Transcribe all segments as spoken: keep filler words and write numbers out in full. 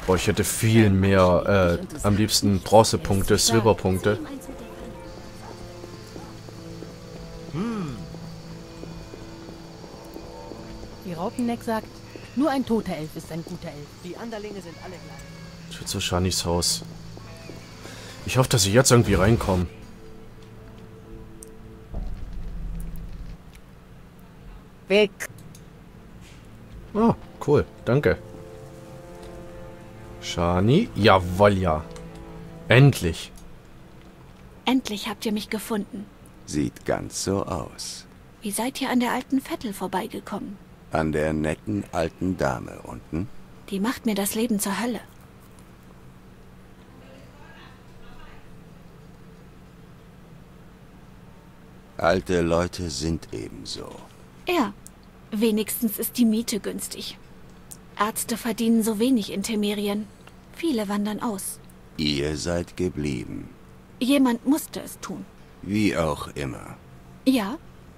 Boah, ich hätte viel mehr, äh, am liebsten Bronzepunkte, Silberpunkte. Hm. Die Raupenneck sagt, nur ein toter Elf ist ein guter Elf. Die Anderlinge sind alle gleich. Ich will zu Shanis Haus. Ich hoffe, dass ich jetzt irgendwie reinkomme. Weg. Oh, cool. Danke. Shani? Jawohl, ja. Endlich. Endlich habt ihr mich gefunden. Sieht ganz so aus. Wie seid ihr an der alten Vettel vorbeigekommen? An der netten alten Dame unten. Die macht mir das Leben zur Hölle. Alte Leute sind ebenso. Ja, wenigstens ist die Miete günstig. Ärzte verdienen so wenig in Temerien. Viele wandern aus. Ihr seid geblieben. Jemand musste es tun. Wie auch immer. Ja,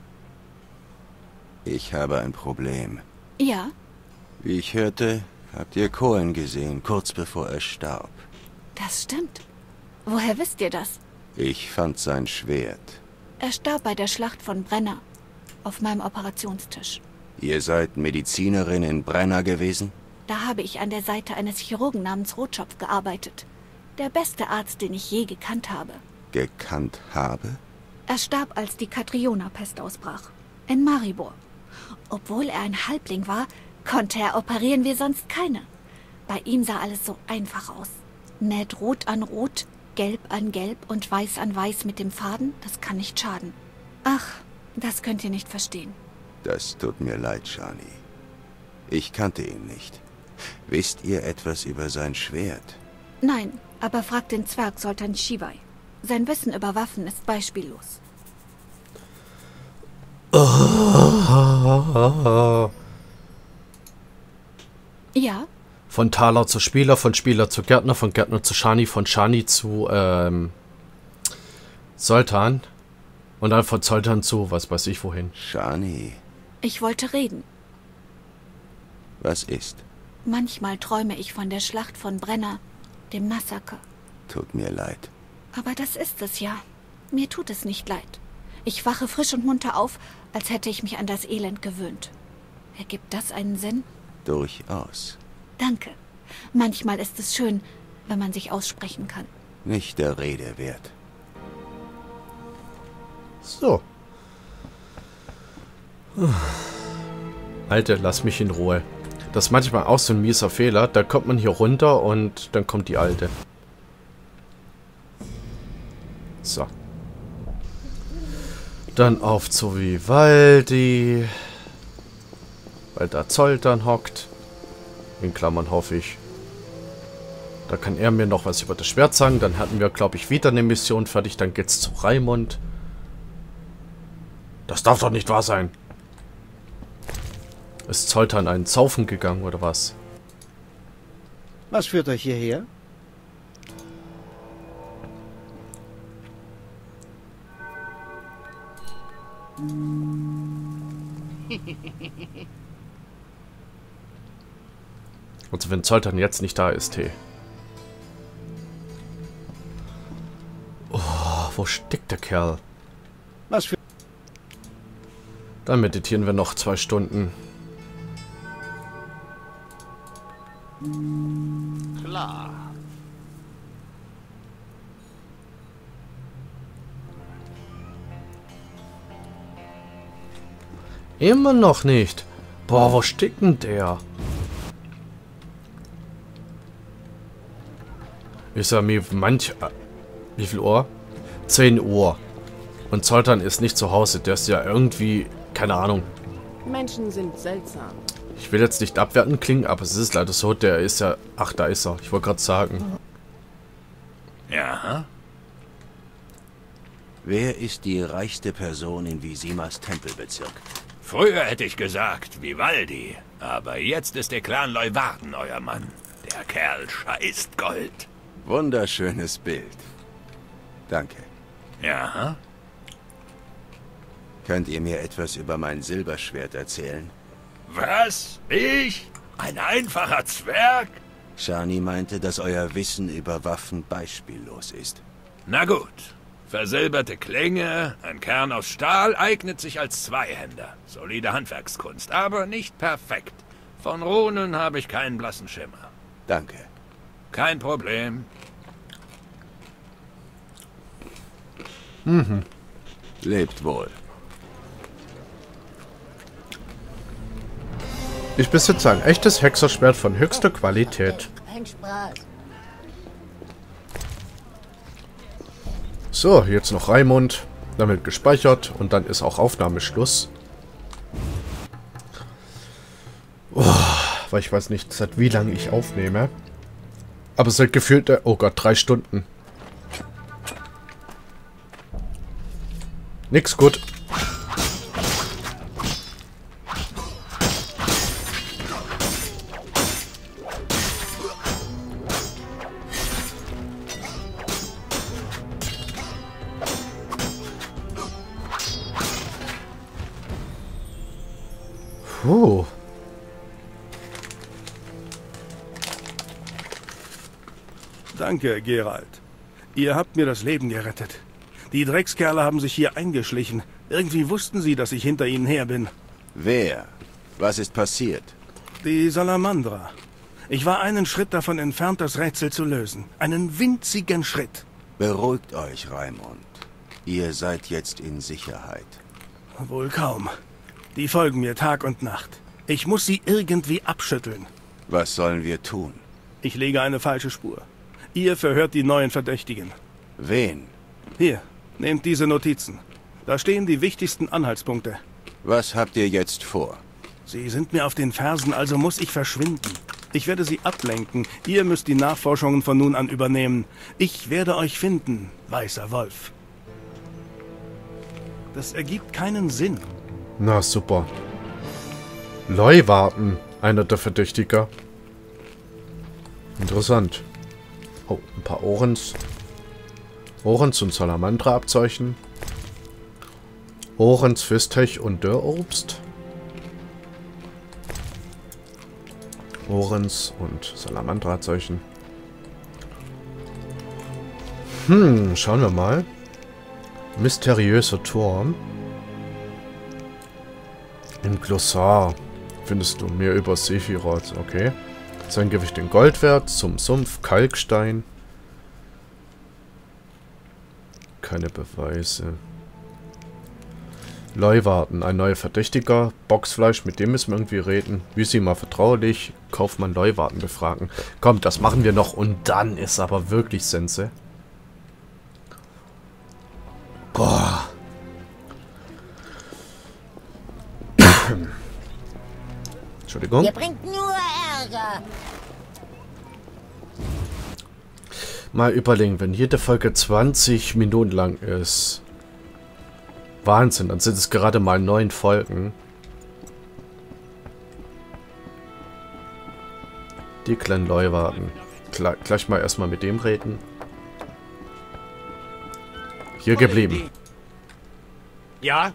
Ich habe ein Problem. ja. Wie ich hörte, habt ihr Cohen gesehen, kurz bevor er starb. Das stimmt. Woher wisst ihr das? Ich fand sein Schwert. Er starb bei der Schlacht von Brenna. Auf meinem Operationstisch. Ihr seid Medizinerin in Brenna gewesen? Da habe ich an der Seite eines Chirurgen namens Rotschopf gearbeitet. Der beste Arzt, den ich je gekannt habe. Gekannt habe? Er starb, als die Katriona-Pest ausbrach. In Maribor. Obwohl er ein Halbling war, konnte er operieren wie sonst keine. Bei ihm sah alles so einfach aus. Näht Rot an Rot, Gelb an Gelb und Weiß an Weiß mit dem Faden, das kann nicht schaden. Ach, das könnt ihr nicht verstehen. Das tut mir leid, Shani. Ich kannte ihn nicht. Wisst ihr etwas über sein Schwert? Nein, aber fragt den Zwerg Sultan Shivai. Sein Wissen über Waffen ist beispiellos. Ja? Von Taler zu Spieler, von Spieler zu Gärtner, von Gärtner zu Shani, von Shani zu ähm, Sultan und dann von Sultan zu was weiß ich wohin. Shani, Ich wollte reden. was ist? Manchmal träume ich von der Schlacht von Brenna, dem Massaker. Tut mir leid. Aber das ist es ja. Mir tut es nicht leid. Ich wache frisch und munter auf, als hätte ich mich an das Elend gewöhnt. Ergibt das einen Sinn? Durchaus. Danke. Manchmal ist es schön, wenn man sich aussprechen kann. Nicht der Rede wert. So. Alter, lass mich in Ruhe. Das ist manchmal auch so ein mieser Fehler. Da kommt man hier runter und dann kommt die Alte. So. Dann auf zu Vivaldi. Weil da Zoltan hockt. In Klammern hoffe ich. Da kann er mir noch was über das Schwert sagen. Dann hatten wir, glaube ich, wieder eine Mission fertig. Dann geht's zu Raimund. Das darf doch nicht wahr sein. Ist Zoltan einen Saufen gegangen, oder was? Was führt euch hierher? Also wenn Zoltan jetzt nicht da ist, hey. Oh, wo steckt der Kerl? Was für... Dann meditieren wir noch zwei Stunden. Klar. Immer noch nicht. Boah, wo steckt denn der? Ist ja mir manch... Wie viel Uhr? zehn Uhr. Und Zoltan ist nicht zu Hause. Der ist ja irgendwie... Keine Ahnung. Menschen sind seltsam. Ich will jetzt nicht abwertend klingen, aber es ist leider so. Der ist ja... Ach, da ist er. Ich wollte gerade sagen. Ja? Wer ist die reichste Person in Visimas Tempelbezirk? Früher hätte ich gesagt Vivaldi, aber jetzt ist der Clan Leuwarden euer Mann. Der Kerl scheißt Gold. Wunderschönes Bild. Danke. Ja? Könnt ihr mir etwas über mein Silberschwert erzählen? Was? Ich? Ein einfacher Zwerg? Shani meinte, dass euer Wissen über Waffen beispiellos ist. Na gut. Versilberte Klinge, ein Kern aus Stahl, eignet sich als Zweihänder. Solide Handwerkskunst, aber nicht perfekt. Von Runen habe ich keinen blassen Schimmer. Danke. Kein Problem. Mhm. Lebt wohl. Ich besitze ein echtes Hexerschwert von höchster Qualität. Ein Spaß. So, jetzt noch Raimund. Damit gespeichert und dann ist auch Aufnahmeschluss. Oh, weil ich weiß nicht, seit wie lange ich aufnehme. Aber seit gefühlt, oh Gott, drei Stunden. Nix gut. Puh. Danke, Geralt. Ihr habt mir das Leben gerettet. Die Dreckskerle haben sich hier eingeschlichen. Irgendwie wussten sie, dass ich hinter ihnen her bin. Wer? Was ist passiert? Die Salamandra. Ich war einen Schritt davon entfernt, das Rätsel zu lösen. Einen winzigen Schritt. Beruhigt euch, Raimund. Ihr seid jetzt in Sicherheit. Wohl kaum. Die folgen mir Tag und Nacht. Ich muss sie irgendwie abschütteln. Was sollen wir tun? Ich lege eine falsche Spur. Ihr verhört die neuen Verdächtigen. Wen? Hier, nehmt diese Notizen. Da stehen die wichtigsten Anhaltspunkte. Was habt ihr jetzt vor? Sie sind mir auf den Fersen, also muss ich verschwinden. Ich werde sie ablenken. Ihr müsst die Nachforschungen von nun an übernehmen. Ich werde euch finden, weißer Wolf. Das ergibt keinen Sinn. Na, super. Leuwarten, einer der Verdächtiger. Interessant. Oh, ein paar Ohrens. Ohrens und Salamandra-Abzeichen. Ohrens, Fistech und Dörrobst. Ohrens und Salamandra-Abzeichen. Hm, schauen wir mal. Mysteriöser Turm. Im Glossar findest du mehr über Sephiroth. Okay. Sein Gewicht in Gold wert. Zum Sumpf Kalkstein. Keine Beweise. Leuwarten, ein neuer Verdächtiger. Boxfleisch, mit dem müssen wir irgendwie reden. Wie sie mal vertraulich. Kaufmann Leuwarten befragen. Komm, das machen wir noch und dann ist aber wirklich Sense. Boah. Entschuldigung. Ihr bringt nur Ärger. Mal überlegen, wenn jede Folge zwanzig Minuten lang ist. Wahnsinn, dann sind es gerade mal neun Folgen. Die kleinen Leuwarten. Klar, gleich mal erstmal mit dem reden. Hier geblieben. Ja?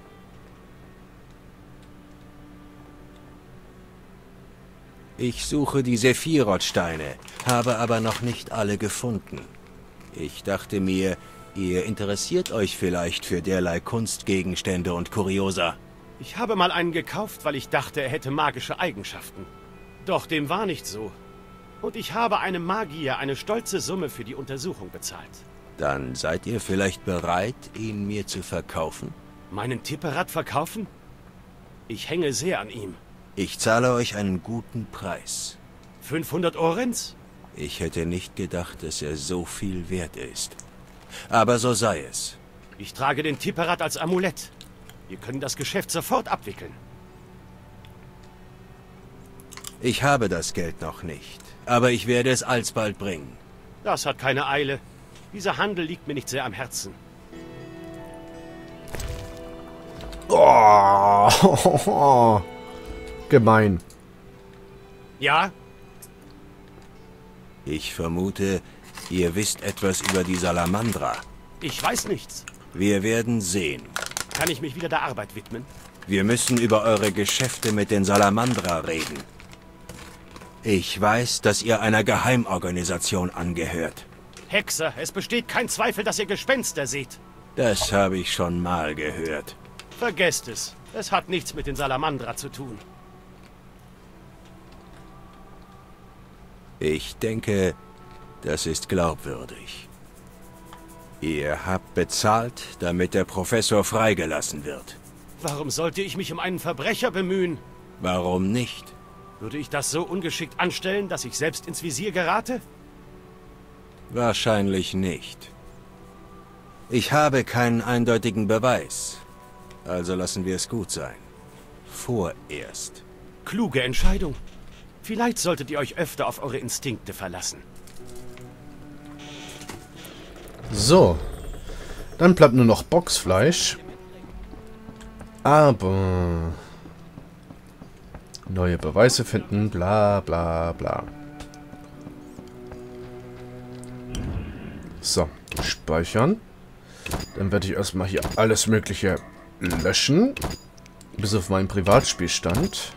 Ich suche die Sephiroth-Steine, habe aber noch nicht alle gefunden. Ich dachte mir, ihr interessiert euch vielleicht für derlei Kunstgegenstände und Kuriosa. Ich habe mal einen gekauft, weil ich dachte, er hätte magische Eigenschaften. Doch dem war nicht so. Und ich habe einem Magier eine stolze Summe für die Untersuchung bezahlt. Dann seid ihr vielleicht bereit, ihn mir zu verkaufen? Meinen Tipperat verkaufen? Ich hänge sehr an ihm. Ich zahle euch einen guten Preis. fünfhundert Orens? Ich hätte nicht gedacht, dass er so viel wert ist. Aber so sei es. Ich trage den Tipperat als Amulett. Wir können das Geschäft sofort abwickeln. Ich habe das Geld noch nicht, aber ich werde es alsbald bringen. Das hat keine Eile. Dieser Handel liegt mir nicht sehr am Herzen. Oh, gemein. Ja? Ich vermute, ihr wisst etwas über die Salamandra. Ich weiß nichts. Wir werden sehen. Kann ich mich wieder der Arbeit widmen? Wir müssen über eure Geschäfte mit den Salamandra reden. Ich weiß, dass ihr einer Geheimorganisation angehört. Hexer, es besteht kein Zweifel, dass ihr Gespenster seht. Das habe ich schon mal gehört. Vergesst es. Es hat nichts mit den Salamandra zu tun. Ich denke, das ist glaubwürdig. Ihr habt bezahlt, damit der Professor freigelassen wird. Warum sollte ich mich um einen Verbrecher bemühen? Warum nicht? Würde ich das so ungeschickt anstellen, dass ich selbst ins Visier gerate? Wahrscheinlich nicht. Ich habe keinen eindeutigen Beweis. Also lassen wir es gut sein. Vorerst. Kluge Entscheidung. Vielleicht solltet ihr euch öfter auf eure Instinkte verlassen. So. Dann bleibt nur noch Boxfleisch. Aber... neue Beweise finden, bla bla bla. So, speichern. Dann werde ich erstmal hier alles Mögliche löschen. Bis auf meinen Privatspielstand.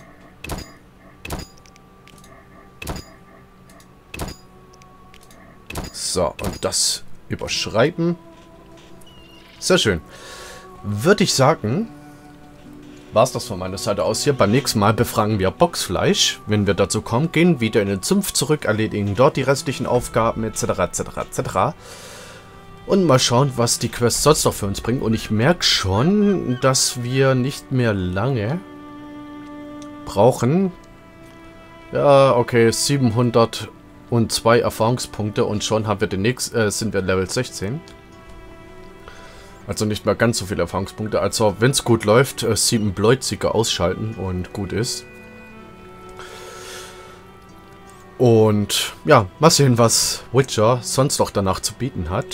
So, und das überschreiben. Sehr schön. Würde ich sagen, war es das von meiner Seite aus hier. Beim nächsten Mal befragen wir Boxfleisch. Wenn wir dazu kommen, gehen wieder in den Sumpf zurück, erledigen dort die restlichen Aufgaben etc. etc. et cetera. Und mal schauen, was die Quests sonst noch für uns bringen. Und ich merke schon, dass wir nicht mehr lange brauchen. Ja, okay, siebenhundertzwei Erfahrungspunkte und schon haben wir den nächsten, äh, sind wir Level sechzehn. Also nicht mehr ganz so viele Erfahrungspunkte. Also wenn es gut läuft, äh, sieben Bläuzige ausschalten und gut ist. Und ja, mal sehen, was Witcher sonst noch danach zu bieten hat.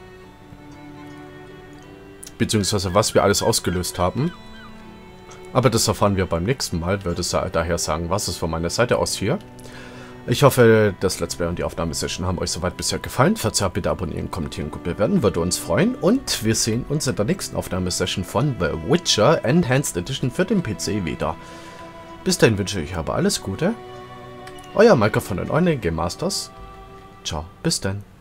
Beziehungsweise was wir alles ausgelöst haben. Aber das erfahren wir beim nächsten Mal. Würde daher sagen, was ist von meiner Seite aus hier. Ich hoffe, das Let's Play und die Aufnahmesession haben euch soweit bisher gefallen. Falls ja, bitte abonnieren, kommentieren, gut bewerten, würde uns freuen. Und wir sehen uns in der nächsten Aufnahmesession von The Witcher Enhanced Edition für den P C wieder. Bis dahin wünsche ich aber alles Gute. Euer Maika von den Online Game Masters. Ciao, bis dann.